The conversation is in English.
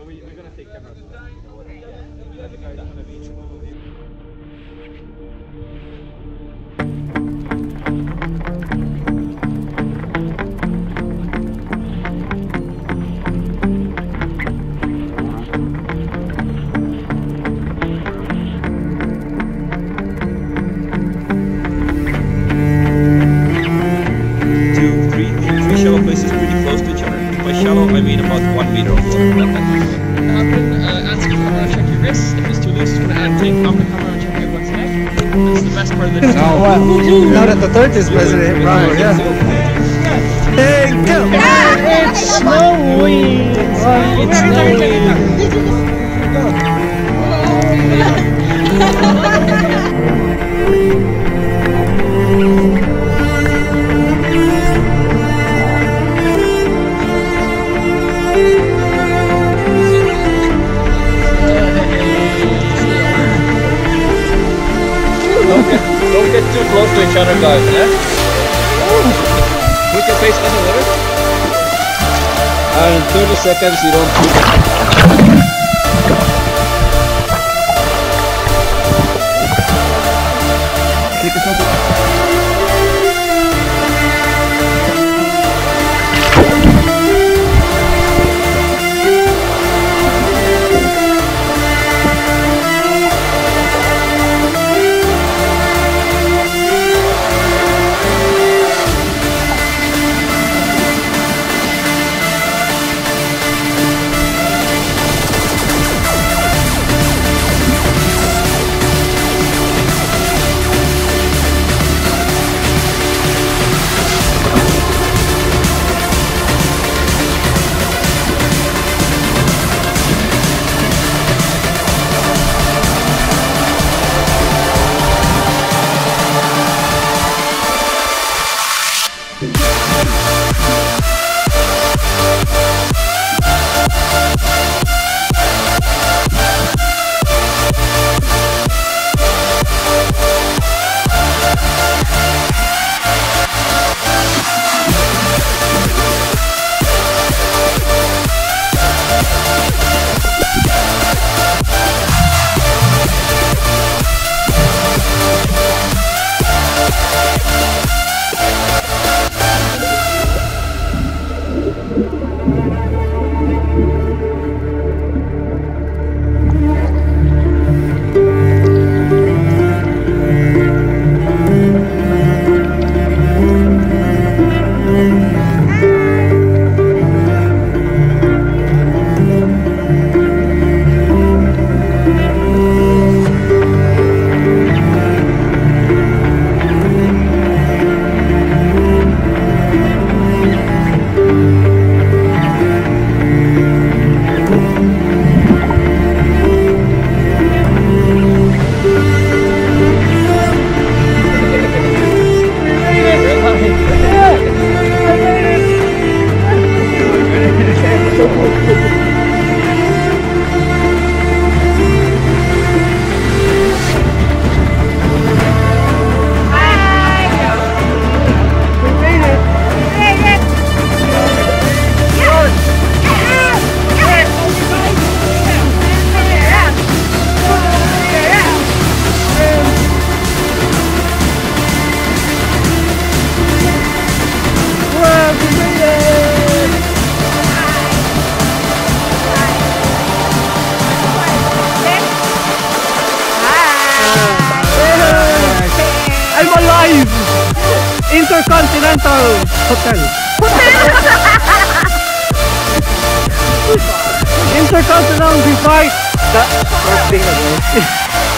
we're gonna take cameras. Yeah, the guy's gonna be. Shallow, I mean about 1 meter of water. Ask the camera, check your wrist. If it's too loose, it's going to add take off the camera and check everyone's neck. This is the best part of the video. Now that the third is president, right? Yeah. Hey, go! Yeah, it's snowing! It's Don't get too close to each other, guys, yeah? Put your face in the water. And in 30 seconds you don't shoot it. Take a shot. Intercontinental Hotel. Intercontinental Divide. The first thing